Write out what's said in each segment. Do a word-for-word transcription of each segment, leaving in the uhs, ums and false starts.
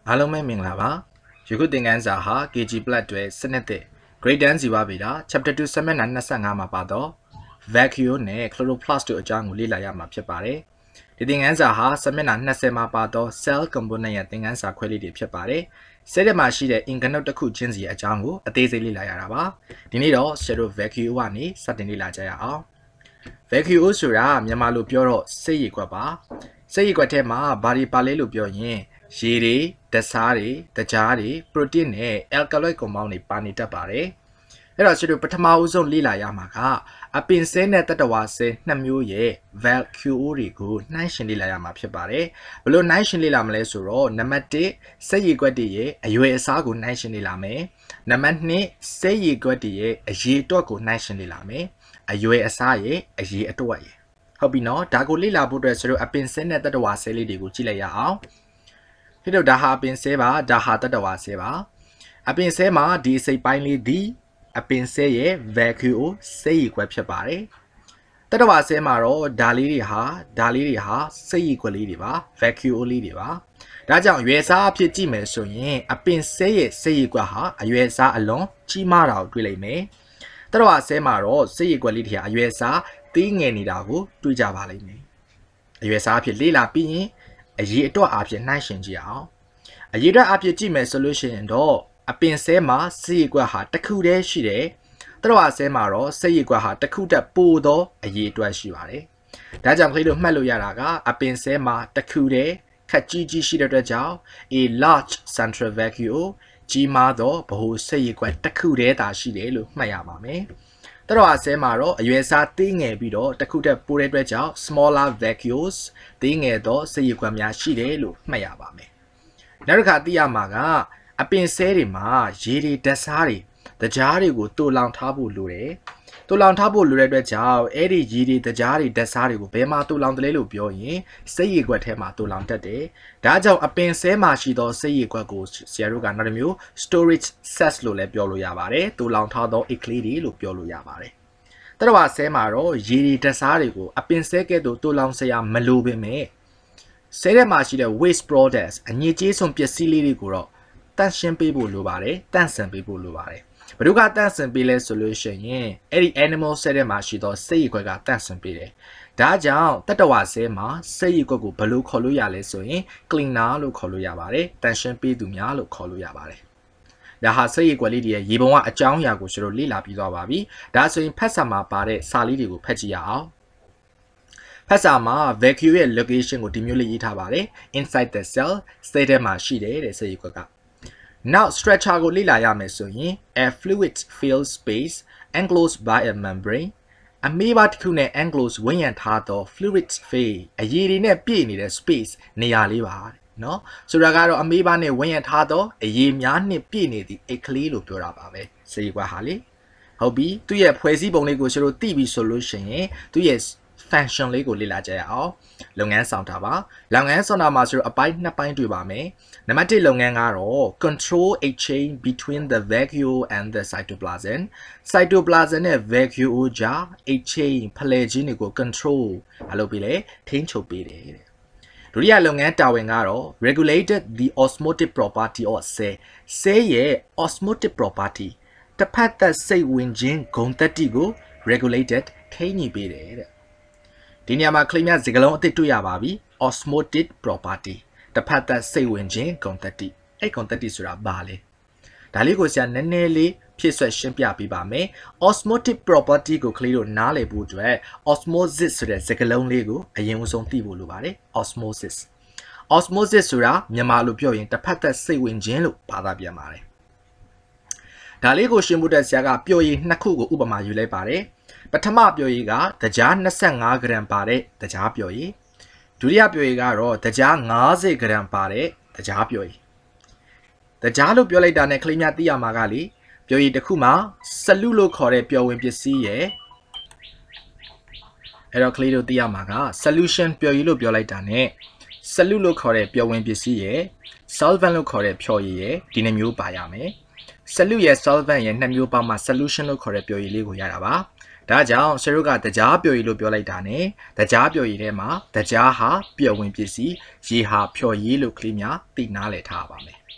အားလုံးပဲမင်္ဂလာပါယခုသင်ခန်းစာဟာ K G Plus တွေစနစ်သစ် Grade ten ဇီဝဗေဒ Chapter two စာမျက်နှာtwenty-fiveမှာပါတော့ Vacuole နဲ့ Chloroplast တို့အကြောင်းကိုလေ့လာရမှာဖြစ်ပါတယ်ဒီသင်ခန်းစာဟာစာမျက်နှာtwentyမှာပါတော့ Cell Component ရဲ့သင်ခန်းစာခွဲလေးတွေဖြစ်ပါတယ်ဆဲတဲ့မှာရှိတဲ့အင်္ဂနုတ်တစ်ခုချင်းစီအကြောင်းကိုအသေးစိတ်လေ့လာရတာပါဒီနေ့တော့ Shadow Vacuole ကနေစတင်လေ့လာကြရအောင် Vacuole ဆိုတာမြန်မာလိုပြောတော့စိတ်ရည်ကွက်ပါစိတ်ရည်ကွက်ထဲမှာဘာတွေပါလဲလို့ပြောရင်ရေတွေဓာတ်ဆားတွေတကြားတွေ protein နဲ့ alkaloid compound တွေပါနေတတ်ပါတယ်အဲ့တော့ကျွန်တော်ပထမဦးဆုံးလေ့လာရမှာကအပင်ဆဲနဲ့တတဝါဆဲနှစ်မျိုးရဲ့ vacuole တွေကိုနှိုင်းယှဉ်လေ့လာရမှာဖြစ်ပါတယ်ဘယ်လိုနှိုင်းယှဉ်လေ့လာမလဲဆိုတော့နံပါတ်oneစိတ်ရည်ကွက်တွေရဲ့အရွယ်အစားကိုနှိုင်းယှဉ်လေ့လာမယ်နံပါတ်twoစိတ်ရည်ကွက်တွေရဲ့အရေအတွက်ကိုနှိုင်းယှဉ်လေ့လာမယ်အရွယ်အစားရဲ့အရေအတွက်ရဲ့ဟုတ်ပြီနော်ဒါကိုလေ့လာဖို့အတွက်ဆိုတော့အပင်ဆဲနဲ့တတဝါဆဲလေးတွေကိုကြည့်လိုက်ရအောင်ဖြစ်တော့ဒါဟာအပင်ဆဲပါဒါဟာတတဝါဆဲပါအပင်ဆဲမှာဒီစိတ်ပိုင်းလေးဒီအပင်ဆဲရဲ့ vacuole စိတ်ရည်ကွက်ဖြစ်ပါတယ်တတဝါဆဲမှာတော့ဒါလေးတွေဟာဒါလေးတွေဟာစိတ်ရည်ကွက်လေးတွေပါ vacuole လေးတွေပါဒါကြောင့်အရွယ်စားအဖြစ်ကြည့်မယ်ဆိုရင်အပင်ဆဲရဲ့စိတ်ရည်ကွက်ဟာအရွယ်စားအလွန်ကြီးမားတာကိုတွေ့လိမ့်မယ်တတဝါဆဲမှာတော့စိတ်ရည်ကွက်လေးတွေဟာအရွယ်စားသေးငယ်နေတာကိုတွေ့ကြပါလိမ့်မယ်အရွယ်စားအဖြစ်လေ့လာပြီးရင်အရေးအတွက်အဖြစ်နှိုင်းယှဉ်ကြည့်အောင်အရေးအတွက်အဖြစ်ကြည့်မယ်ဆိုလို့ရှိရင်တော့အပင်ဆဲမှာစိတ်ရည်ကွက်ဟာတစ်ခုတည်းရှိတယ်တတဝါဆဲမှာတော့စိတ်ရည်ကွက်ဟာတစ်ခုတက်ပိုသောအရေးအတွက်ရှိပါတယ်ဒါကြောင့်ကလေးတို့မှတ်လို့ရတာကအပင်ဆဲမှာတစ်ခုတည်းခက်ကြီးကြီးရှိတဲ့အတွက်ကြောင့် a large central vacuole ကြီးမားသောဗဟိုစိတ်ရည်ကွက်တစ်ခုတည်းသာရှိတယ်လို့မှတ်ရပါမယ်တတဝါဆဲမှာတော့အရွယ်စားသေးငယ်ပြီးတော့တစ်ခုတက်ပိုတဲ့အတွက်ကြောင့် smaller vacuoles သေးငယ်သောစိတ်ရည်ကွက်များရှိတယ်လို့မှတ်ရပါမယ်နောက်တစ်ခါသိရမှာကအပင်ဆဲတွေမှာရေတွေဓာတ်ဆားတွေတကြားတွေကိုတူလောင်ထားဖို့လိုတယ်တူလောင်ထားဖို့လိုတဲ့အတွက်ကြောင့်အဲ့ဒီရေတွေတကြားတွေဓာတ်ဆားတွေကိုဘယ်မှာတူလောင်တယ်လဲလို့ပြောရင်စိတ်ရည်ကွက်ထဲမှာတူလောင်တတ်တယ်ဒါကြောင့်အပင်ဆဲမှာရှိသောစိတ်ရည်ကွက်ကိုဆရာတို့ကနောက်တစ်မျိုး storage cells လို့လည်းပြောလို့ရပါတယ်တူလောင်ထားသောအိတ်ကလေးတွေလို့ပြောလို့ရပါတယ်တတဝါဆဲမှာတော့ရေတွေဓာတ်ဆားတွေကိုအပင်ဆဲကဲ့သို့တူလောင်စရာမလိုပေမဲ့ဆဲထဲမှာရှိတဲ့ waste products အညစ်အကြေးဆုံးပစ္စည်းလေးတွေကိုတော့တန့်ရှင်းပေးဖို့လိုပါတယ်တန့်စင်ပေးဖို့လိုပါတယ်ဘယ်သူကတန့်စင်ပေးလဲဆိုလို့ရှိရင်အဲ့ဒီ animal ဆဲထဲမှာရှိသောစိတ်ရည်ကွက်ကတန့်စင်ပေးတယ်ဒါကြောင့်တတဝါဆဲမှာစိတ်ရည်ကွက်ကိုဘယ်လိုခေါ်လို့ရလဲဆိုရင် cleaner လို့ခေါ်လို့ရပါတယ်တန့်ရှင်းပေးသူများလို့ခေါ်လို့ရပါတယ်ဒါဟာစိတ်ရည်ကွက်လေးတွေရဲ့ရေပုံကအကြောင်းအရာကိုကျွန်တော်လေ့လာပြီးသွားပါပြီဒါဆိုရင်ဖတ်စာမှာပါတဲ့စာလေးတွေကိုဖတ်ကြည့်ရအောင်ဖတ်စာမှာ vacuole ရဲ့ location ကိုဒီမျိုးလေးရေးထားပါတယ် inside the cell စိတ်ထဲမှာရှိတယ်တဲ့စိတ်ရည်ကွက်ကNow structure ကိုလေ့လာရမယ်ဆိုရင် a fluid filled space enclosed by a membrane အမေးပါတစ်ခုနဲ့ enclosed ဝန်းရံထားသော fluid phase အရည်တွေနဲ့ပြည့်နေတဲ့ space နေရာလေးပါနော်ဆိုတာကတော့အမေးပါနဲ့ဝန်းရံထားသောအရည်များနဲ့ပြည့်နေသည့်အိတ်ကလေးလို့ပြောတာပါပဲစိတ်ရည်ကွက်ဟာလေဟုတ်ပြီသူ့ရဲ့ဖွဲ့စည်းပုံလေးကိုကျွန်တော်သိပြီဆိုလို့ရှိရင်သူ့ရဲ့function လေးကိုလေ့လာကြရအောင်လုပ်ငန်းဆောင်တာပါလုပ်ငန်းဆောင်တာမှာဆိုတော့အပိုင်းနှစ်ပိုင်းတွေ့ပါမယ်နံပါတ်oneလုပ်ငန်းကတော့ control exchange between the vacuole and the cytoplasm cytoplasm နဲ့ vacuole ကြား exchange ဖလှယ်ခြင်းတွေကို control အလုပ်ပေးလေထိန်းချုပ်ပေးတယ်တဲ့ဒုတိယလုပ်ငန်းတာဝန်ကတော့ regulated the osmotic property of cell cell ရဲ့ osmotic property တစ်ဖက်သက်စိတ်ဝင်ခြင်းဂုဏ်သတ္တိကို regulated ထိန်းညှိပေးတယ်တဲ့ဒီနေရာမှာကလေးများစကားလုံးအသစ်တွေ့ရပါပြီ osmotic property တစ်ဖက်သက်စိတ်ဝင်ခြင်းဂုဏ်သတ္တိအဲ့ဂုဏ်သတ္တိဆိုတာဘာလဲဒါလေးကိုဆရာနည်းနည်းလေးဖြည့်ဆွတ်ရှင်းပြပေးပါမယ် osmotic property ကိုကလေးတို့နားလည်ဖို့အတွက် osmosis ဆိုတဲ့စကားလုံးလေးကိုအရင်ဦးဆုံးသိဖို့လိုပါတယ် osmosis osmosis ဆိုတာမြန်မာလိုပြောရင်တစ်ဖက်သက်စိတ်ဝင်ခြင်းလို့ဘာသာပြန်ပါတယ်ဒါလေးကိုရှင်းဖို့တဲ့ဆရာကပျော်ရည်နှစ်ခုကိုဥပမာယူလိုက်ပါတယ်ပထမပျော်ရည်ကတကြားtwenty-fiveဂရမ်ပါတဲ့တကြားပျော်ရည်ဒုတိယပျော်ရည်ကတော့တကြားfiftyဂရမ်ပါတဲ့တကြားပျော်ရည်တကြားလို့ပြောလိုက်တာနဲ့ကလေးများသိရမှာကလေပျော်ရည်တစ်ခုမှာဆလူလို့ခေါ်တဲ့ပျော်ဝင်ပစ္စည်းရဲ့အဲ့တော့ကလေးတို့သိရမှာက solution ပျော်ရည်လို့ပြောလိုက်တာနဲ့ဆလူလို့ခေါ်တဲ့ပျော်ဝင်ပစ္စည်းရဲ့ solvent လို့ခေါ်တဲ့ဖြော်ရည်ရဲ့ဒီနှမျိုးပါရမယ်ဆလူရဲ့ solvent ရဲ့နှစ်မျိုးပေါင်းမှ solution လို့ခေါ်တဲ့ပျော်ရည်လေးကိုရတာပါဒါကြောင့်ဆရာတို့ကတကြားပျော်ရည်လို့ပြောလိုက်တာနဲ့တကြားပျော်ရည်ထဲမှာတကြားဟာပျော်ဝင်ပစ္စည်းရေဟာဖြော်ရည်လို့ကလေးများသိနားလည်ထားပါမယ်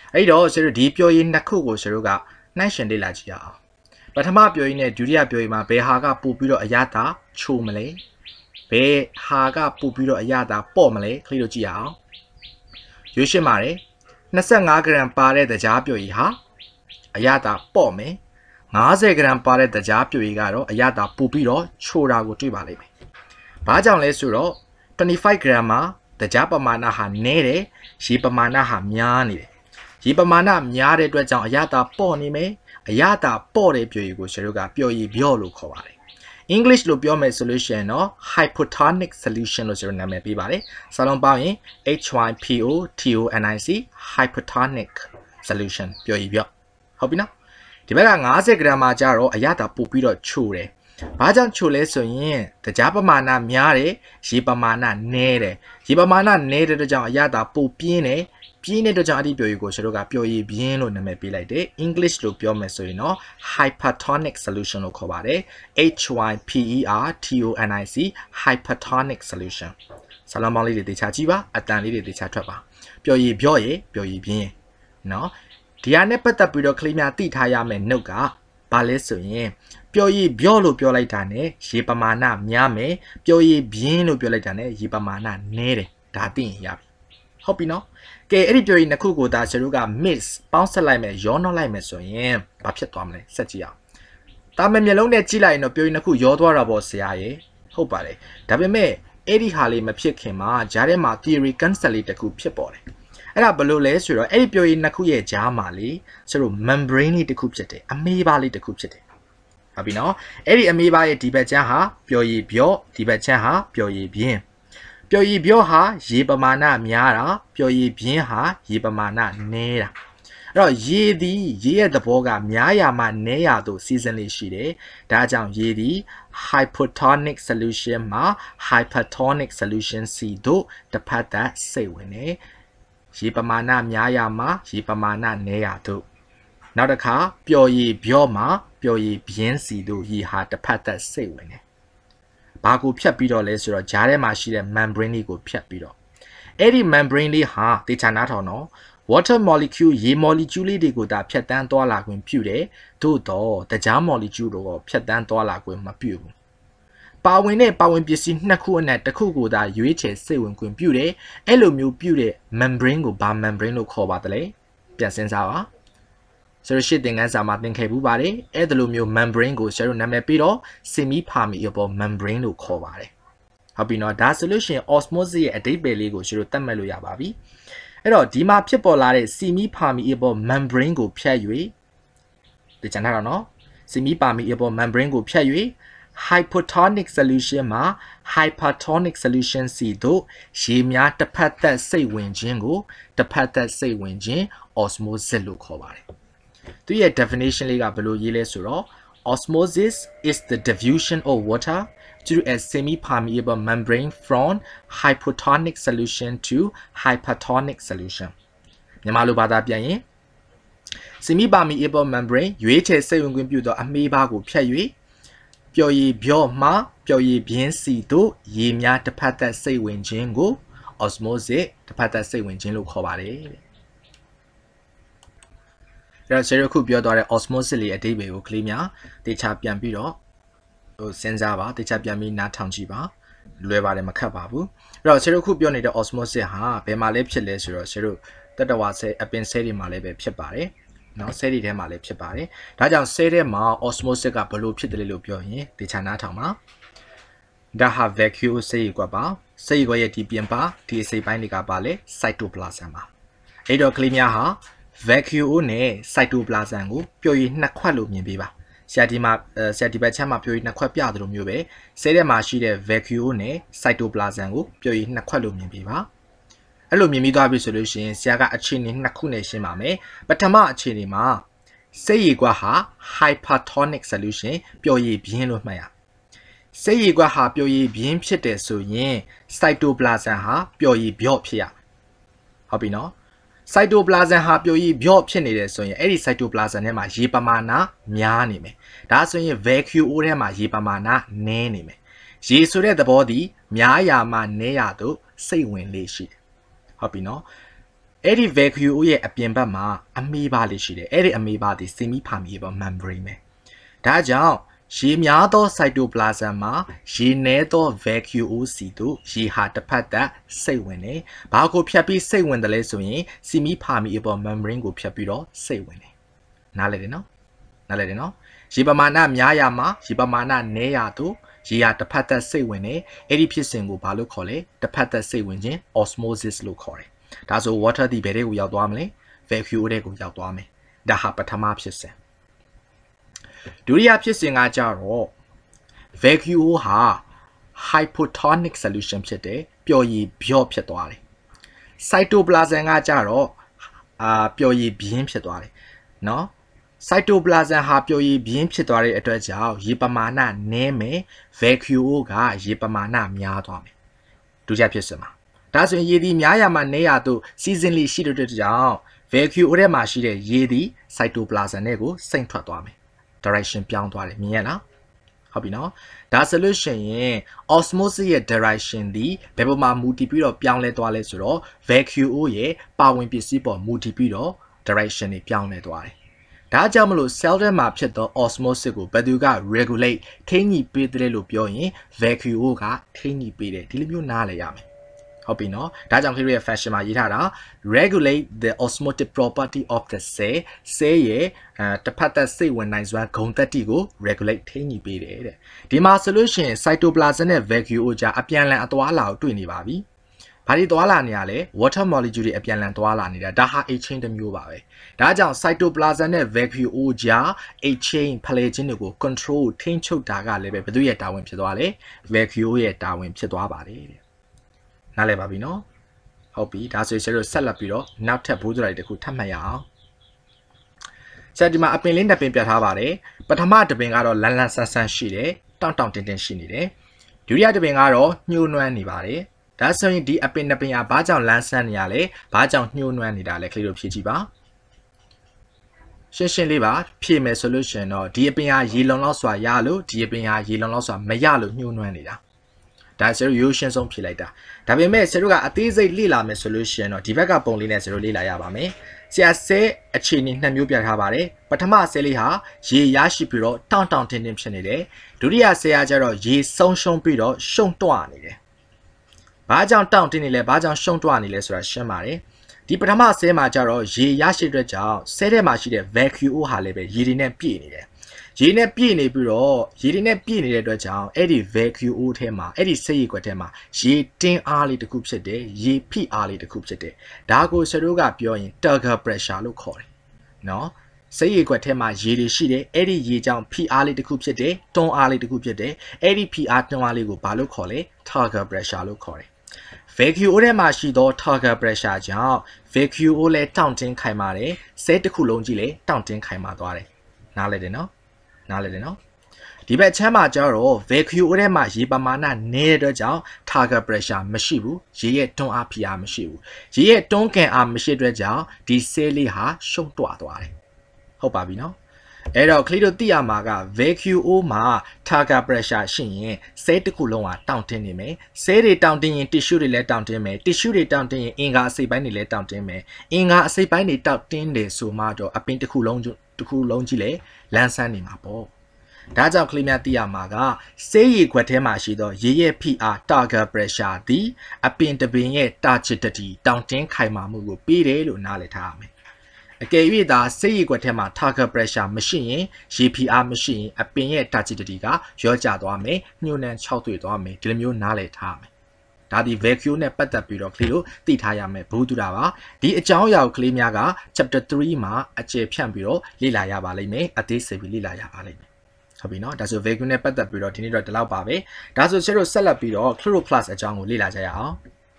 အဲ့တော့ဆရာတို့ဒီပြောရင်းနှစ်ခုကိုဆရာတို့ကနှိုင်းယှဉ်လေ့လာကြည့်ရအောင်ပထမပြောရင်းနဲ့ဒုတိယပြောရင်းမှာဘယ်ဟာကပို့ပြီးတော့အရသာချိုမလဲဘယ်ဟာကပို့ပြီးတော့အရသာပေါ့မလဲခလေးတို့ကြည့်ရအောင်ရွေးရှင်းပါတယ်twenty-fiveဂရမ်ပါတဲ့တကြားပြောရည်ဟာအရသာပေါ့မယ်fiftyဂရမ်ပါတဲ့တကြားပြောရည်ကတော့အရသာပို့ပြီးတော့ချိုတာကိုတွေ့ပါလိမ့်မယ်ဘာကြောင့်လဲဆိုတော့twenty-fiveဂရမ်မှာတကြားပမာဏဟာနည်းတယ်ရေပမာဏဟာများနေတယ်ရေပမာဏများတဲ့အတွက်ကြောင့်အရသာပေါ့နေမယ်အရသာပေါ့တဲ့ပြောရည်ကိုကျွန်တော်တို့ကပြောရည်ပြောလို့ခေါ်ပါတယ်English လို့ပြောမယ်ဆိုလို့ရှိရင်တော့ hypotonic solution လို့ကျွန်တော်နာမည်ပေးပါတယ်စာလုံးပေါင်းရင် H Y P O T O N I C hypotonic solution ပြောရည်ပြောဟုတ်ပြီနော်ဒီဘက်ကfiftyဂရမ်မှာကျတော့အရသာပို့ပြီးတော့ချိုတယ်ဘာကြောင့်ချိုလဲဆိုရင်တကြားပမာဏများတယ်ရေပမာဏနည်းတယ်ရေပမာဏနည်းတဲ့အတွက်ကြောင့်အရသာပို့ပြင်းတယ်ပြင်းတဲ့အတွက်ကြောင့်အဲ့ဒီပြောရည်ကိုကျွန်တော်ကပြောရည်ပြင်းလို့နာမည်ပေးလိုက်တယ် English လို့ပြောမယ်ဆိုရင်တော့ hypertonic solution လို့ခေါ်ပါတယ် H Y P E R T O N I C hypertonic solution ဆလမောင်းလေးတွေတေချာကြည့်ပါအတန်လေးတွေတေချာထွက်ပါပြောရည်ပြောရည်ပြောရည်ပြင်းเนาะဒီဟာနဲ့ပတ်သက်ပြီးတော့ကလေးများသိထားရမယ် note ကဘာလဲဆိုရင်ပြောရည်ပြောလို့ပြောလိုက်တာ ਨੇ ရေပမာဏများမယ်ပြောရည်ပြင်းလို့ပြောလိုက်တာ ਨੇ ရေပမာဏနည်းတယ်ဒါသိရင်ရပြီဟုတ်ပြီနော်ကဲအဲ့ဒီပြောရည်နှစ်ခုကိုဒါကျွန်တော်က mix ပေါင်းဆက်လိုက်မယ်ရောနှောလိုက်မယ်ဆိုရင်ဘာဖြစ်သွားမလဲဆက်ကြည့်အောင်ဒါမဲ့မျက်လုံးနဲ့ကြည့်လိုက်ရင်တော့ပြောရည်နှစ်ခုရောသွားတာပေါ့ဆရာရေဟုတ်ပါတယ်ဒါပေမဲ့အဲ့ဒီဟာလေးမဖြစ်ခင်မှာဂျားထဲမှာ theory concept လေးတစ်ခုဖြစ်ပေါ်တယ်အဲ့ဒါဘယ်လိုလဲဆိုတော့အဲ့ဒီပြောရည်နှစ်ခုရဲ့ဂျားမှာလေဆိုတော့ membrane လေးတစ်ခုဖြစ်တယ်အမေးပါလေးတစ်ခုဖြစ်တယ်ဟုတ်ပြီနော်အဲ့ဒီအမေးပါရဲ့ဒီဘက်ချမ်းဟာပြောရည်ပြောဒီဘက်ချမ်းဟာပြောရည်ပြင်းပြောရည်ပြောဟာရေပမာဏများတာပြောရည်ပြင်းဟာရေပမာဏနည်းတာအဲ့တော့ရေသည်ရေရဲ့သဘောကများရာမှနည်းရာသို့စီးစင်းလေးရှိတယ်ဒါကြောင့်ရေသည် hypotonic solution မှာ hypertonic solution စီတို့တစ်ဖက်သက်စိတ်ဝင်တယ်ရေပမာဏများရာမှရေပမာဏနည်းရာသို့နောက်တစ်ခါပျော်ရည်ပြောမှာပျော်ရည်ပြင်းစီတို့ရေဟာတစ်ဖက်သက်စိတ်ဝင်တယ်ဘာကိုဖြတ်ပြီးတော့လဲဆိုတော့ဂျားထဲမှာရှိတဲ့ membrane လေးကိုဖြတ်ပြီးတော့အဲ့ဒီ membrane လေးဟာတေချာနားထောင်တော့ water molecule ရေ molecule လေးတွေကိုဒါဖြတ်တန်းသွားလာခွင့်ပြုတယ်သို့တော့တကြား molecule တို့ဖြတ်တန်းသွားလာခွင့်မပြုဘူးပါဝင်တဲ့ပါဝင်ပစ္စည်းနှစ်ခုအနက်တစ်ခုကိုသာရွေးချယ်စိတ်ဝင်ခွင့်ပြုတယ်အဲ့လိုမျိုးပြုတဲ့ membrane ကိုဘာ membrane လို့ခေါ်ပါသလဲပြန်စဉ်းစားပါဆိုတော့ရှစ်သင်ခန်းစာမှာသင်ခဲ့ဘူးပါတယ်အဲ့ဒါလိုမျိုး membrane ကိုဆရာတို့နာမည်ပြီးတော့ semi permeable membrane လို့ခေါ်ပါတယ်ဟုတ်ပြီနော်ဒါဆိုလို့ရှိရင် osmosis ရဲ့အဓိပ္ပာယ်လေးကိုဆရာတို့သတ်မှတ်လို့ရပါပြီအဲ့တော့ဒီမှာဖြစ်ပေါ်လာတဲ့ semi permeable membrane ကိုဖြတ်၍ဒီချန်ထားတော့နော် semi permeable membrane ကိုဖြတ်၍hypotonic solution မှာ hypertonic solution စီတို့ရေများတစ်ဖက်သက်စိတ်ဝင်ခြင်းကိုတစ်ဖက်သက်စိတ်ဝင်ခြင်း osmosis လို့ခေါ်ပါတယ်သူရဲ့ definition လေးကဘယ်လိုရေးလဲဆိုတော့ osmosis is the diffusion of water through a semi-permeable membrane from hypotonic solution to hypertonic solution မြန်မာလိုဘာသာပြန်ရင် semi-permeable membrane ရွေးချယ်စိတ်ဝင်ခွင့်ပြုသောအမေးပါးကိုဖြတ်၍ပျော်ရည်ပြောမှပျော်ရည်ပြင်းစီတို့ရေများတစ်ဖက်သက်စိတ်ဝင်ခြင်းကို osmosis တစ်ဖက်သက်စိတ်ဝင်ခြင်းလို့ခေါ်ပါတယ်အဲ့တော့ဆရာခုပြောသွားတဲ့ osmosis လေးအဓိပ္ပာယ်ကိုကလေးများတေချာပြန်ပြီးတော့ဟိုစဉ်းစားပါတေချာပြန်ပြီးနားထောင်ကြည့်ပါလွယ်ပါတယ်မခက်ပါဘူးအဲ့တော့ဆရာခုပြောနေတဲ့ osmosis ဟာဘယ်မှာလဲဖြစ်လဲဆိုတော့ဆရာတို့တတဝါဆဲအပင်ဆဲတွေမှာလည်းပဲဖြစ်ပါတယ်နော်ဆဲတွေထဲမှာလည်းဖြစ်ပါတယ်ဒါကြောင့်ဆဲထဲမှာ osmosis ကဘယ်လိုဖြစ်တယ်လို့ပြောရင်တေချာနားထောင်ပါဒါဟာ vacuole ဆေးရွက်ပါဆေးရွက်ရဲ့ဒီပြင်ပါဒီအစိပ်ပိုင်းတွေကပါလဲ cytoplasm ပါအဲ့တော့ကလေးများဟာvacuole နဲ့ cytoplasm ကိုပျော်ရည်နှစ်ခွက်လို့မြင်ပေးပါဆရာဒီမှာဆရာဒီဘက်ချမ်းမှာပျော်ရည်နှစ်ခွက်ပြသလိုမျိုးပဲဆဲထဲမှာရှိတဲ့ vacuole နဲ့ cytoplasm ကိုပျော်ရည်နှစ်ခွက်လို့မြင်ပေးပါအဲ့လိုမြင်ပြီးသွားပြီဆိုလို့ရှိရင်ဆရာကအခြေအနေနှစ်ခုနဲ့ရှင်းပါမယ်ပထမအခြေအနေမှာစိတ်ရည်ကွက်ဟာ hypertonic solution ပျော်ရည်ပြင်းလို့မှတ်ရစိတ်ရည်ကွက်ဟာပျော်ရည်ပြင်းဖြစ်တယ်ဆိုရင် cytoplasm ဟာပျော်ရည်ပြော့ဖြစ်ရဟုတ်ပြီနော်cytoplasm ဟာပျော်ရည်ပြော့ဖြစ်နေတယ်ဆိုရင်အဲ့ဒီ cytoplasm ထဲမှာရေပမာဏများနေမယ်ဒါဆိုရင် vacuole ထဲမှာရေပမာဏနည်းနေမယ်ရေဆိုတဲ့သဘောသည်များရာမှနည်းရာသို့စိတ်ဝင်လေးရှိတယ်ဟုတ်ပြီနော်အဲ့ဒီ vacuole ရဲ့အပြင်ဘက်မှာအမေးပါလေးရှိတယ်အဲ့ဒီအမေးပါဒီ semi permeable membrane ပဲဒါကြောင့်ရေများသော cytoplasm မှာရေနည်းသော vacuole စီတို့ရေဟာတစ်ဖက်သက်စိတ်ဝင်တယ်ဘာကိုဖြတ်ပြီးစိတ်ဝင်တယ်လဲဆိုရင် semi permeable membrane ကိုဖြတ်ပြီးတော့စိတ်ဝင်တယ်နားလည်တယ်နော်နားလည်တယ်နော်ရေပမာဏများရမှာရေပမာဏနည်းရတို့ရေဟာတစ်ဖက်သက်စိတ်ဝင်တယ်အဲ့ဒီဖြစ်စဉ်ကိုဘာလို့ခေါ်လဲတစ်ဖက်သက်စိတ်ဝင်ခြင်း osmosis လို့ခေါ်တယ်ဒါဆို water ဒီဘယ်တွေကိုရောက်သွားမလဲ vacuole တွေကိုရောက်သွားမယ်ဒါဟာပထမဖြစ်စဉ်ဒုတိယဖြစ်စဉ်ကကြတော့ vacuole ဟာ hypotonic solution ဖြစ်တယ်ပျော်ရည်ဘျော့ဖြစ်သွားတယ် cytoplasm ကကြတော့အာပျော်ရည်ပြင်းဖြစ်သွားတယ်နော် cytoplasm ဟာပျော်ရည်ပြင်းဖြစ်သွားတဲ့အတွက်ကြောင့်ရေပမာဏနည်းမယ် vacuole ကရေပမာဏများသွားမယ်ဒုတိယဖြစ်စဉ်မှာဒါဆိုရင်ရေဒီများရမှာနည်းရတို့ seasonally ရှိတဲ့အတွက်ကြောင့် vacuole ထဲမှာရှိတဲ့ရေဒီ cytoplasm နဲ့ကိုစိမ့်ထွက်သွားမယ် direction ပြောင်းသွားတယ်မြင်ရလားဟုတ်ပြီနော်ဒါဆိုလို့ရှိရင် osmosis ရဲ့ direction ဒီဘယ်ပေါ်မှာမူတည်ပြီးတော့ပြောင်းလဲသွားလဲဆိုတော့ vacuole ရဲ့ပါဝင်ပစ္စည်းပေါ်မူတည်ပြီးတော့ direction တွေပြောင်းလဲသွားတယ်ဒါကြောင့်မလို့ cell ထဲမှာဖြစ်သော osmosis ကိုဘယ်သူက regulate ထိန်းညှိပေးတယ်လို့ပြောရင် vacuole ကထိန်းညှိပေးတယ်ဒီလိုမျိုးနားလည်ရမယ်ဟုတ်ပြီနော်ဒါကြောင့် Clear ရဲ့ fashion မှာရေးထားတာ regulate the osmotic property of the cell cell ရဲ့အဲတစ်ဖက်သက်စိတ်ဝင်နိုင်စွမ်းဂုဏ်သတ္တိကို regulate ထိန်းညှိပေးတယ်တဲ့ဒီမှာဆိုလို့ရှိရင် cytoplasm နဲ့ vacuole ကြားအပြန်အလှန်အသွားအလာကိုတွေ့နေပါပြီဘာတွေသွားလာနေရလဲ water molecule တွေအပြန်အလှန်သွားလာနေတာဒါဟာ H chain တစ်မျိုးပါပဲဒါကြောင့် cytoplasm နဲ့ vacuole ကြား H chain ဖလှယ်ခြင်းတွေကို control ထိန်းချုပ်တာကလည်းပဲဘယ်သူရဲ့တာဝန်ဖြစ်သွားလဲ vacuole ရဲ့တာဝန်ဖြစ်သွားပါတယ်တဲ့နားလည်ပါပြီနော်ဟုတ်ပြီဒါဆိုရင်ကျွန်တော်ဆက်လက်ပြီးတော့နောက်ထပ်ဘိုးစရိုက်တစ်ခုထပ်မှတ်ရအောင်ဆက်ဒီမှာအပင်လေးနှစ်ပင်ပြထားပါတယ်ပထမတစ်ပင်ကတော့လန်းလန်းဆန်းဆန်းရှိတယ်တောင့်တောင့်တင်းတင်းရှိနေတယ်ဒုတိယတစ်ပင်ကတော့ညှိုးနွမ်းနေပါတယ်ဒါဆိုရင်ဒီအပင်နှစ်ပင်ကဘာကြောင့်လန်းဆန်းနေရလဲဘာကြောင့်ညှိုးနွမ်းနေတာလဲခလေးတို့ဖြေကြည့်ပါရှင်းရှင်းလေးပါဖြေမယ်ဆိုလို့ရှိရင်တော့ဒီအပင်ဟာရေလုံလောက်စွာရလို့ဒီအပင်ဟာရေလုံလောက်စွာမရလို့ညှိုးနွမ်းနေတာဒါဆိုရိုးရှင်းဆုံးဖြေလိုက်တာဒါပေမဲ့ဆရာတို့ကအသေးစိတ်လေ့လာမယ်ဆိုလို့ရှိရင်တော့ဒီဘက်ကပုံလေးနဲ့ဆရာတို့လေ့လာရပါမယ်ဆရာဆဲအခြေအနေနှစ်မျိုးပြထားပါတယ်ပထမဆဲလေးဟာရေရရှိပြီးတော့တောင့်တောင့်တင်းတင်းဖြစ်နေတယ်ဒုတိယဆဲကကျတော့ရေဆုံးရှုံးပြီးတော့ရှုံတွနေတယ်ဘာကြောင့်တောင့်တင်းနေလဲဘာကြောင့်ရှုံတွနေလဲဆိုတာရှင်းပါတယ်ဒီပထမဆဲမှာကျတော့ရေရရှိတဲ့ကြောင့်ဆဲထဲမှာရှိတဲ့ vacuole ဟာလည်းပဲရေတွေနဲ့ပြည့်နေတယ်ရေနဲ့ပြည့်နေပြီးတော့ရေတွေနဲ့ပြည့်နေတဲ့အတွက်ကြောင့်အဲ့ဒီ vacuole ထဲမှာအဲ့ဒီစိတ်ရည်ကွက်ထဲမှာရေတင်းအားလေးတစ်ခုဖြစ်တယ်ရေဖိအားလေးတစ်ခုဖြစ်တယ်ဒါကိုဆရာတို့ကပြောရင် turgor pressure လို့ခေါ်တယ်နော်စိတ်ရည်ကွက်ထဲမှာရေတွေရှိတယ်အဲ့ဒီရေကြောင့်ဖိအားလေးတစ်ခုဖြစ်တယ်တွန်းအားလေးတစ်ခုဖြစ်တယ်အဲ့ဒီဖိအားတွန်းအားလေးကိုဘာလို့ခေါ်လဲ turgor pressure လို့ခေါ်တယ်vacuole ထဲမှာရှိသော turgor pressure ကြောင့် vacuole လည်းတောင့်တင်းခိုင်မာတယ်ဆဲတစ်ခုလုံးကြီးလည်းတောင့်တင်းခိုင်မာသွားတယ်နားလည်တယ်နော်နားလည်တယ်နော်ဒီဘက်ချမ်းမှာကျတော့ vacuole ထဲမှာရေပမာဏနည်းတဲ့အတွက်ကြောင့် turgor pressure မရှိဘူးရေရဲ့တွန်းအားဖိအားမရှိဘူးရေရဲ့တွန်းကန်အားမရှိတဲ့အတွက်ကြောင့်ဒီဆဲလေးဟာရှုံ့တွသွားတယ်ဟုတ်ပါပြီနော်အဲ့တော့ကလေးတို့သိရမှာက vacuole မှာ turgor pressure ရှိရင်ဆဲတစ်ခုလုံးကတောင့်တင်းနေမယ်ဆဲတွေတောင့်တင်းရင် tissue တွေလည်းတောင့်တင်းမယ် tissue တွေတောင့်တင်းရင်အင်္ဂါအစိတ်ပိုင်းတွေလည်းတောင့်တင်းမယ်အင်္ဂါအစိတ်ပိုင်းတွေတောင့်တင်းတယ်ဆိုမှတော့အပင်တစ်ခုလုံးတစ်ခုလုံးကြီးလည်းလန်းဆန်းနေမှာပေါ့ဒါကြောင့်ကလေးများသိရမှာကဆေးရည်ခွက်ထဲမှာရှိသောရေရဲ့ဖိအား turgor pressure သည်အပင်တစ်ပင်ရဲ့ turgidity တောင့်တင်းခိုင်မာမှုကိုပေးတယ်လို့နားလည်ထားရမယ်အကယ်၍သာဆေးရည်ခွက်ထဲမှာ turgor pressure မရှိရင်ရေဖိအားမရှိရင်အပင်ရဲ့ turgidity ကရောကျသွားမယ်ညှို့နှံခြောက်သွေ့သွားမယ်ဒီလိုမျိုးနားလည်ထားရမယ်ဒါဒီ vacuole နဲ့ပတ်သက်ပြီးတော့ကလေးတို့သိထားရမယ်ဘုသူတာပါဒီအကြောင်းအရာကိုကလေးများက chapter three မှာအကျေဖြန့်ပြီးတော့လေ့လာရပါလိမ့်မယ်အသေးစိတ်ပြီးလေ့လာရပါလိမ့်မယ်ဟုတ်ပြီနော်ဒါဆို vacuole နဲ့ပတ်သက်ပြီးတော့ဒီနေ့တော့ဒီလောက်ပါပဲဒါဆိုကျတို့ဆက်လက်ပြီးတော့ chloroplast အကြောင်းကိုလေ့လာကြရအောင်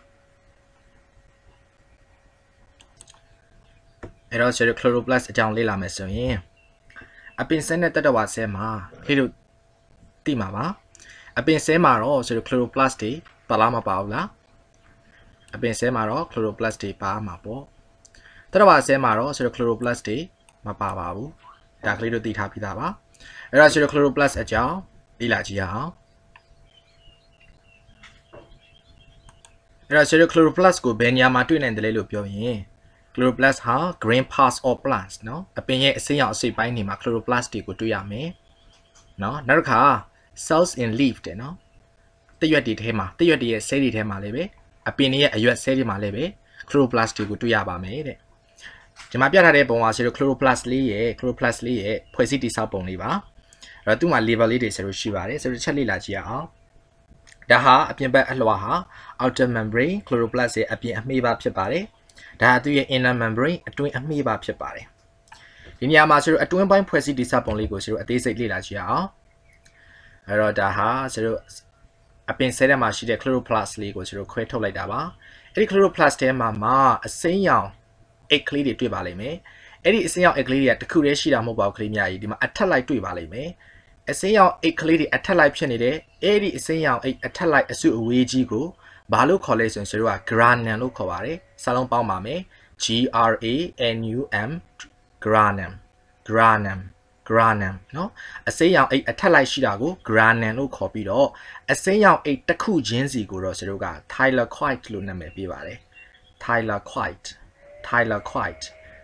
အဲ့တော့ကျတို့ chloroplast အကြောင်းလေ့လာမယ်ဆိုရင်အပင်ဆဲနဲ့တတဝါဆဲမှာကလေးတို့သိမှာပါအပင်ဆဲမှာတော့ကျတို့ chloroplast တွေပါလားမပါဘူးလားအပင်ဆဲမှာတော့ chloroplast တွေပါမှာပေါ့တတဝါဆဲမှာတော့ကျတို့ chloroplast တွေမပါပါဘူးဒါကလေးတို့သိထားပြီးသားပါအဲ့တော့ကျတို့ chloroplast အကြောင်းလေ့လာကြည့်ရအောင်အဲ့တော့ကျတို့ chloroplast ကိုဘယ်နေရာမှာတွေ့နိုင်တယ်လဲလို့ပြောရင် chloroplast ဟာ green parts of plants နော်အပင်ရဲ့အစိမ်းရောင်အစိတ်ပိုင်းတွေမှာ chloroplast တွေကိုတွေ့ရမယ်နော်နောက်တစ်ခါ cells in leaf တဲ့နော်တရွက်တွေထဲမှာတရွက်တွေရဲ့ဆဲတွေထဲမှာလည်းပဲအပင်ရဲ့အရွက်ဆဲတွေမှာလည်းပဲ chloroplast တွေကိုတွေ့ရပါမယ်တဲ့ဒီမှာပြထားတဲ့ပုံကဆိုတော့ chloroplast လေးရဲ့ chloroplast လေးရဲ့ဖွဲ့စည်းတည်ဆောက်ပုံလေးပါအဲ့တော့သူ့မှာ label လေးတွေဆိုလို့ရှိပါတယ်ဆိုတော့ချက်လေးလာကြည့်အောင်ဒါဟာအပြင်ဘက်အလွှာဟာ outer membrane chloroplast ရဲ့အပြင်အမေးပါဖြစ်ပါတယ်ဒါသူရဲ့ inner membrane အတွင်းအမေးပါဖြစ်ပါတယ်ဒီနေရာမှာဆိုတော့အတွင်းပိုင်းဖွဲ့စည်းတည်ဆောက်ပုံလေးကိုဆိုတော့အသေးစိတ်လေ့လာကြည့်အောင်အဲ့တော့ဒါဟာဆိုတော့အပင်ဆဲထဲမှာရှိတဲ့ chloroplast လေးကိုဆိုတော့ခွဲထုတ်လိုက်တာပါအဲ့ဒီ chloroplast ထဲမှာမှာအစိမ်းရောင်အိတ်ကလေးတွေတွေ့ပါလိမ့်မယ်အဲ့ဒီအစိမ်းရောင်အိတ်ကလေးတွေကတခုတည်းရှိတာမဟုတ်ပါဘူးကလေးများကြီးဒီမှာအထက်လိုက်တွေ့ပါလိမ့်မယ်အစိမ်းရောင်အိတ်ကလေးတွေအထက်လိုက်ဖြစ်နေတဲ့အဲ့ဒီအစိမ်းရောင်အိတ်အထက်လိုက်အစုအဝေးကြီးကိုဘာလို့ခေါ်လဲဆိုရင်ဆိုတော့ granum လို့ခေါ်ပါတယ်စာလုံးပေါင်းပါမယ် G R A N U M granum granum granum နော်အစိမ်းရောင်အိတ်အထက်လိုက်ရှိတာကို granum လို့ခေါ်ပြီးတော့အစိမ်းရောင်အိတ်တစ်ခုချင်းစီကိုတော့ဆိုတော့က thylakoid လို့နာမည်ပေးပါတယ် thylakoid thylakoid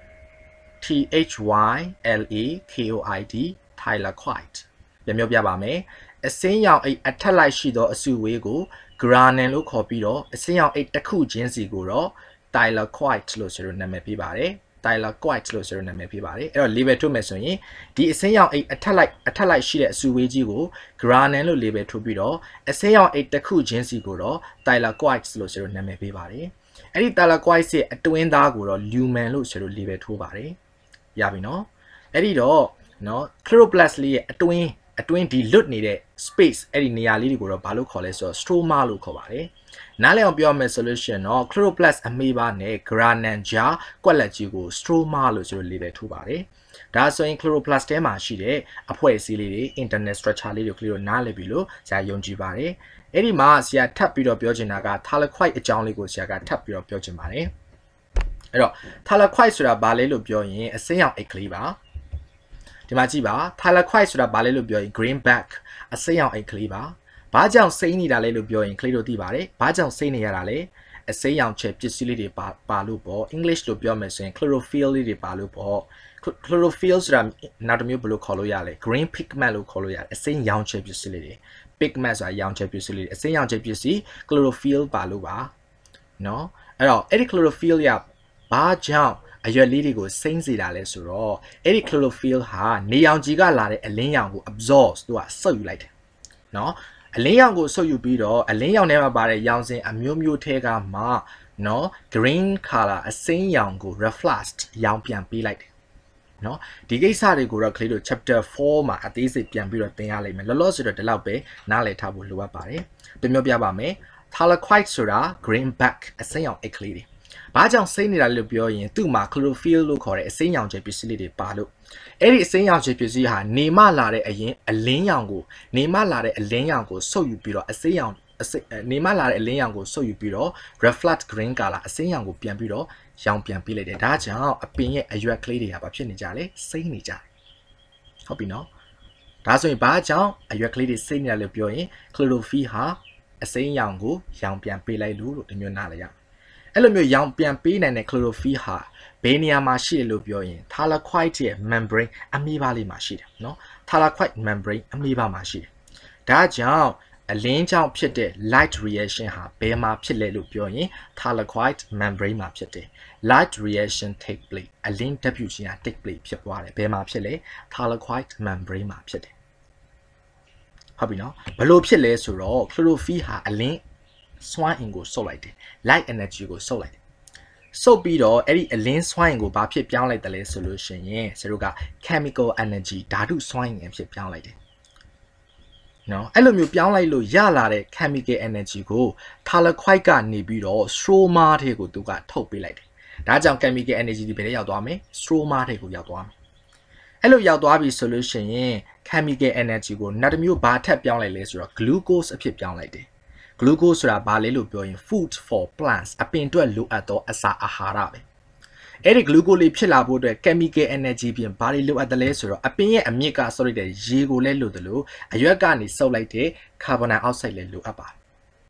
T H Y L A K O I D thylakoid ပြန်ပြောပြပါမယ်အစိမ်းရောင်အိတ်အထက်လိုက်ရှိသောအစုဝေးကို granum လို့ခေါ်ပြီးတော့အစိမ်းရောင်အိတ်တစ်ခုချင်းစီကိုတော့ thylakoid လို့ဆိုတော့နာမည်ပေးပါတယ် thylakoid လို့ဆိုတော့နာမည်ပေးပါတယ်အဲ့တော့ label ထုတ်မယ်ဆိုရင်ဒီအစိမ်းရောင်အိတ်အထက်လိုက်အထက်လိုက်ရှိတဲ့အစုဝေးကြီးကို granum လို့ label ထုတ်ပြီးတော့အစိမ်းရောင်အိတ်တစ်ခုချင်းစီကိုတော့ thylakoid လို့ဆိုတော့နာမည်ပေးပါတယ်အဲ့ဒီ thylakoid ရဲ့အတွင်းသားကိုတော့ lumen လို့ဆိုတော့ label ထိုးပါတယ်ရပြီနော်အဲ့ဒီတော့နော် chloroplast လေးရဲ့အတွင်းအတွင်းဒီလွတ်နေတဲ့ space အဲ့ဒီနေရာလေးတွေကိုတော့ဘာလို့ခေါ်လဲဆိုတော့ stroma လို့ခေါ်ပါတယ်နားလည်အောင်ပြောမယ်ဆိုလို့ရှိရင်တော့ chloroplast အမေးပါနဲ့ granum ကြားကွက်လက်ကြီးကို stroma လို့ဆိုလို့ label ထိုးပါတယ်ဒါဆိုရင် chloroplast ထဲမှာရှိတဲ့အဖွဲ့အစည်းလေးတွေ internal structure လေးတွေကလေးတို့နားလည်ပြီလို့ဆရာယုံကြည်ပါတယ်အဲ့ဒီမှာဆရာထပ်ပြီးတော့ပြောချင်တာက thylakoid အကြောင်းလေးကိုဆရာကထပ်ပြီးတော့ပြောချင်ပါတယ်အဲ့တော့ thylakoid ဆိုတာဘာလဲလို့ပြောရင်အစိမ်းရောင်အိတ်ကလေးပါဒီမှာကြည့်ပါ thylakoid ဆိုတာဘာလဲလို့ပြောရင် green back အစိမ်းရောင်အိတ်ကလေးပါဘာကြောင့်စိမ်းနေတာလဲလို့ပြောရင်ကလေးတို့သိပါတယ်ဘာကြောင့်စိမ်းနေရတာလဲအစိမ်းရောင်ချဲပစ္စည်းလေးတွေပါပါလို့ပေါ့ English လို့ပြောမယ်ဆိုရင် chlorophyll လေးတွေပါလို့ပေါ့ chlorophyll ဆိုတာနောက်တစ်မျိုးဘယ်လိုခေါ်လို့ရလဲ green pigment လို့ခေါ်လို့ရတယ်အစိမ်းရောင်ချဲပစ္စည်းလေးတွေ pigment ဆိုတာရောင်ချဲပစ္စည်းလေးတွေအစိမ်းရောင်ချဲပစ္စည်း chlorophyll ပါလို့ပါနော်အဲ့တော့အဲ့ဒီ chlorophyll ရဘာကြောင့်အရွက်လေးတွေကိုစိမ့်စေတာလဲဆိုတော့အဲ့ဒီ chlorophyll ဟာနေရောင်ခြည်ကလာတဲ့အလင်းရောင်ကို absorb သူကဆုပ်ယူလိုက်တယ်နော်အလင်းရောင်ကိုဆုပ်ယူပြီးတော့အလင်းရောင်ထဲမှာပါတဲ့ရောင်စဉ်အမျိုးမျိုးထဲကမှနော် green color အစိမ်းရောင်ကို reflect ရောင်ပြန်ပေးလိုက်တယ်နော်ဒီကိစ္စတွေကိုတော့ကလေးတို့ chapter four မှာအသေးစိတ်ပြန်ပြီးတော့သင်ရလိမ့်မယ်လောလောဆယ်တော့ဒီလောက်ပဲနားလည်ထားဖို့လိုအပ်ပါတယ်ပြန်ပြောပြပါမယ် thylakoid ဆိုတာ green back အစိမ်းရောင်အိတ်ကလေးတွေဘာကြောင့်စိမ့်နေတာလဲလို့ပြောရင်သူ့မှာ chlorophyll လို့ခေါ်တဲ့အစိမ်းရောင်ခြည်ပစ္စည်းလေးတွေပါလို့အဲ့ဒီအစိမ်းရောင်ခြည်ပစ္စည်းဟာနေမလာတဲ့အရင်အလင်းရောင်ကိုနေမလာတဲ့အလင်းရောင်ကိုဆုပ်ယူပြီးတော့အစိမ်းရောင်နေမလာတဲ့အလင်းရောင်ကိုဆုပ်ယူပြီးတော့ reflect green color အစိမ်းရောင်ကိုပြန်ပြီးတော့ရောင်ပြန်ပေးလိုက်တယ်ဒါကြောင့်အပင်ရဲ့အရွက်ကလေးတွေကဘာဖြစ်နေကြလဲစိမ့်နေကြတယ်ဟုတ်ပြီနော်ဒါဆိုရင်ဘာကြောင့်အရွက်ကလေးတွေစိမ့်နေရလဲပြောရင် chlorophyll ဟာအစိမ်းရောင်ကိုရောင်ပြန်ပေးလိုက်လို့ဒီမျိုးနားလည်ရအဲ့လိုမျိုးရောင်ပြန်ပေးနိုင်တဲ့ chlorophyll ဟာဘယ်နေရာမှာရှိတယ်လို့ပြောရင် thylakoid ရဲ့ membrane အမေးပါလေးမှာရှိတယ်နော် thylakoid membrane အမေးပါမှာရှိတယ်ဒါကြောင့်အလင်းကြောင့်ဖြစ်တဲ့ light reaction ဟာဘယ်မှာဖြစ်လဲလို့ပြောရင် thylakoid membrane မှာဖြစ်တယ် light reaction take place အလင်းဓာတ်ပြုခြင်းဟာ take place ဖြစ်သွားတယ်ဘယ်မှာဖြစ်လဲ thylakoid membrane မှာဖြစ်တယ်ဟုတ်ပြီနော်ဘယ်လိုဖြစ်လဲဆိုတော့ chlorophyll ဟာအလင်းစွမ်းအင်ကိုစုပ်လိုက်တယ် light energy ကိုစုပ်လိုက်တယ်စုပ်ပြီးတော့အဲ့ဒီအလင်းစွမ်းအင်ကိုဘာဖြစ်ပြောင်းလိုက်တယ်လဲဆိုလို့ရှိရင်ဆရာတို့က chemical energy ဓာတုစွမ်းအင်ဖြစ်ပြောင်းလိုက်တယ်နော်အဲ့လိုမျိုးပြောင်းလိုက်လို့ရလာတဲ့ chemical energy ကို thylakoid ကနေပြီးတော့ stroma ထဲကိုသူကထုတ်ပေးလိုက်တယ်ဒါကြောင့် chemical energy ဒီဘယ်ထဲရောက်သွားမလဲ stroma ထဲကိုရောက်သွားမယ်အဲ့လိုရောက်သွားပြီဆိုလို့ရှိရင် chemical energy ကိုနောက်တစ်မျိုးဘာထပ်ပြောင်းလိုက်လဲဆိုတော့ glucose အဖြစ်ပြောင်းလိုက်တယ်glucose ဆိုတာဘာလဲလို့ပြောရင် food for plants အပင်အတွက်လိုအပ်သောအစာအာဟာရပဲအဲ့ဒီ glucose လေးဖြစ်လာဖို့အတွက် chemical energy ပြင်ဘာတွေလိုအပ်တယ်လဲဆိုတော့အပင်ရဲ့အမြစ်ကစုပ်လိုက်တဲ့ရေကိုလည်းလိုတယ်လို့အရွက်ကနေစုပ်လိုက်တဲ့ carbon dioxide လည်းလိုအပ်ပါတယ်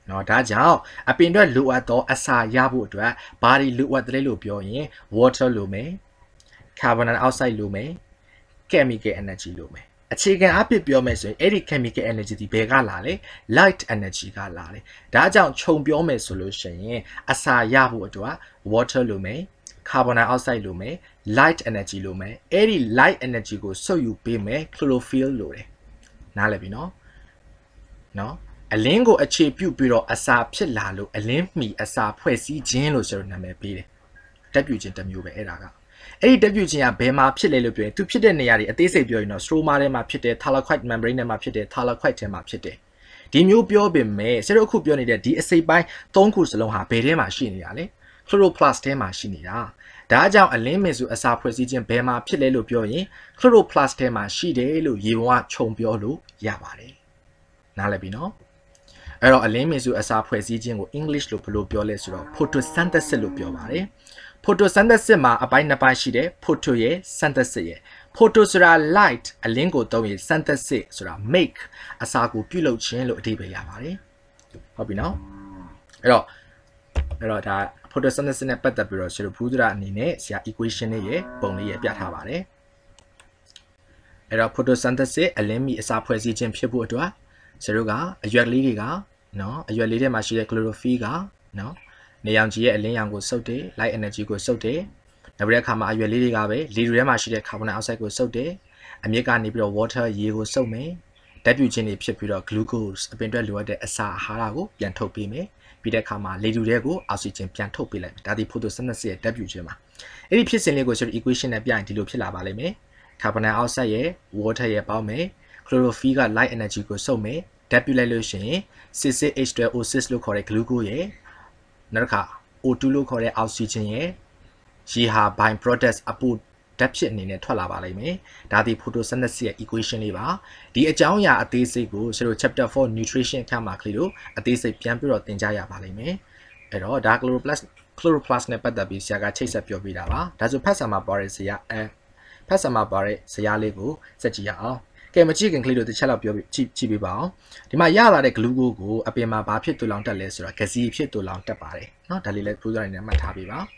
နော်ဒါကြောင့်အပင်အတွက်လိုအပ်သောအစာရဖို့အတွက်ဘာတွေလိုအပ်တယ်လို့ပြောရင် water လိုမယ် carbon dioxide လိုမယ် chemical energy လိုမယ်အခြေခံအဖြစ်ပြောမယ်ဆိုရင်အဲ့ဒီ chemical energy ဒီဘယ်ကလာလဲ light energy ကလာတယ်ဒါကြောင့်ခြုံပြောမယ်ဆိုလို့ရှိရင်အစာရဖို့အတွက် water လိုမယ် carbon dioxide လိုမယ် light energy လိုမယ်အဲ့ဒီ light energy ကိုစုပ်ယူပေးမယ် chlorophyll လိုတယ်နားလည်ပြီနော်နော်အလင်းကိုအခြေပြုပြီးတော့အစာဖြစ်လာလို့အလင်းမှီအစာဖွဲ့စည်းခြင်းလို့ဆိုတော့နာမည်ပေးတယ်တက်ပြူခြင်းတစ်မျိုးပဲအဲ့ဒါကအဲ့ဒီတက်ပြူခြင်းကဘယ်မှာဖြစ်လဲလို့ပြောရင်သူဖြစ်တဲ့နေရာတွေအသေးစိတ်ပြောရင်တော့ stroma ထဲမှာဖြစ်တယ် thylakoid membrane ထဲမှာဖြစ်တယ် thylakoid ထဲမှာဖြစ်တယ်ဒီမျိုးပြောပေမဲ့ဆရာတို့အခုပြောနေတဲ့ဒီအစိပ်ပိုင်းသုံးခုစလုံးဟာဘယ်ထဲမှာရှိနေတာလဲ chloroplast ထဲမှာရှိနေတာဒါကြောင့်အလင်းမင်စုအစာဖွဲ့စည်းခြင်းဘယ်မှာဖြစ်လဲလို့ပြောရင် chloroplast ထဲမှာရှိတယ်လို့ရေဝါခြုံပြောလို့ရပါတယ်နားလည်ပြီနော်အဲ့တော့အလင်းမင်စုအစာဖွဲ့စည်းခြင်းကို English လို့ဘယ်လိုပြောလဲဆိုတော့ photosynthesis လို့ပြောပါတယ် photosynthesis မှာအပိုင်းနှစ်ပိုင်းရှိတယ် photo ရဲ့ synthesis ရဲ့ photo ဆိုတာ light အလင်းကိုသုံးရင် synthesis ဆိုတာ make အစာကိုပြုလုပ်ခြင်းလို့အဓိပ္ပာယ်ရပါတယ်ဟုတ်ပြီနော်အဲ့တော့အဲ့တော့ဒါ photosynthesis နဲ့ပတ်သက်ပြီးတော့ဆရာဘူးဒရာအနေနဲ့ဆရာ equation လေးရဲ့ပုံလေးရဲ့ပြထားပါတယ်အဲ့တော့ photosynthesis အလင်းမီအစာဖွဲ့စည်းခြင်းဖြစ်ဖို့အတွက်ဆရာတို့ကအရွက်လေးတွေကနော်အရွက်လေးထဲမှာရှိတဲ့ chlorophyll ကနော်နေရောင်ခြည်ရဲ့အလင်းရောင်ကိုစုပ်တယ် light energy ကိုစုပ်တယ်နောက်ပြီးတဲ့အခါမှာအရွက်လေးတွေကပဲလေတွေထဲမှာရှိတဲ့ carbon dioxide ကိုစုပ်တယ်အမြစ်ကနေပြီးတော့ water ရေကိုစုပ်မယ်ဓာတ်ပြုခြင်းတွေဖြစ်ပြီးတော့ glucose အပင်အတွက်လိုအပ်တဲ့အစာအာဟာရကိုပြန်ထုတ်ပေးမယ်ပြီးတဲ့အခါမှာလေတူတဲ့ကိုအောက်ဆီဂျင်ပြန်ထုတ်ပေးလိုက်မယ်ဒါဒီ photosynthesis ရဲ့ဓာတ်ပြုခြင်းမှာအဲ့ဒီဖြစ်စဉ်လေးကိုဆိုတော့ equation နဲ့ပြရင်ဒီလိုဖြစ်လာပါလိမ့်မယ် carbon dioxide ရဲ့ water ရဲ့ပေါင်းမယ် chlorophyll က light energy ကိုစုပ်မယ်ဓာတ်ပြုလိုက်လို့ရှိရင် six six H twelve O six လို့ခေါ်တဲ့ glucose ရဲ့နောက်တစ်ခါ O two လို့ခေါ်တဲ့ oxygen ရဲ့ရေဟာ by product အပူဓာတ်ဖြစ်အနေနဲ့ထွက်လာပါလိမ့်မယ်ဒါဒီ photosynthesis ရဲ့ equation လေးပါဒီအကြောင်းအရာအသေးစိတ်ကိုဆိုတော့ chapter four nutrition အခန်းမှာကလေးတို့အသေးစိတ်ပြန်ပြီးတော့သင်ကြားရပါလိမ့်မယ်အဲ့တော့ဒါ chloroplast chloroplast နဲ့ပတ်သက်ပြီးဆရာကချိတ်ဆက်ပြောပြတာပါဒါဆိုဖတ်စာမှာပါတဲ့ဇာတ်အဲဖတ်စာမှာပါတဲ့ဇာတ်လေးကိုစက်ကြည့်ရအောင်ကဲမကြည့်ခင်ကလေးတို့တစ်ချက်လောက်ပြောပြကြည့်ကြည့်ပေးပါအောင်ဒီမှာရလာတဲ့ glucose ကိုအပင်မှာဘာဖြစ်တူလောင်တက်လဲဆိုတော့ gazi ဖြစ်တူလောင်တက်ပါတယ်เนาะဒါလေးလည်း program နဲ့မှတ်ထားပေးပါ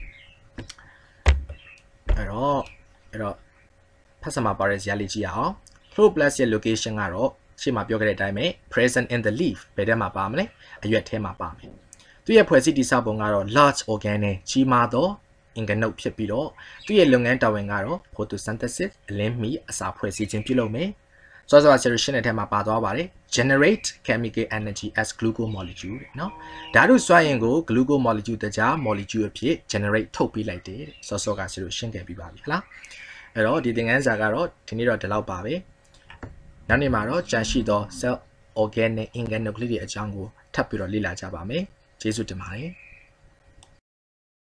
အဲ့တော့အဲ့တော့ဖတ်စာမှာပါတဲ့ဇာတ်လေးကြည့်ရအောင် chloroplast ရဲ့ location ကတော့ရှေ့မှာပြောခဲ့တဲ့အတိုင်းပဲ present in the leaf ဘယ်ထဲမှာပါမလဲအရွက်ထဲမှာပါမယ်သူရဲ့ဖွဲ့စည်းတည်ဆောက်ပုံကတော့ large organ နဲ့ကြီးမားသောအင်္ဂနုတ်ဖြစ်ပြီးတော့သူ့ရဲ့လုပ်ငန်းတာဝန်ကတော့ photosynthesis အလင်းမီအစာဖွဲ့စည်းခြင်းပြုလုပ်မယ်။စောစောဆရာရှင်းတဲ့ထဲမှာပါသွားပါတယ် generate chemical energy as glucose molecule เนาะဓာတုစွမ်းအင်ကို glucose molecule တခြား molecule အဖြစ် generate ထုတ်ပေးလိုက်တယ်စောစောကဆရာရှင်းခဲ့ပြီးပါပြီဟလား။အဲ့တော့ဒီသင်ခန်းစာကတော့ဒီနေ့တော့ဒီလောက်ပါပဲ။နောက်နေ့မှာတော့ကြန့်ရှိသော cell organ နဲ့ organelle ကလေးတွေအကြောင်းကိုထပ်ပြီးတော့လေ့လာကြပါမယ်။ကျေးဇူးတင်ပါတယ်။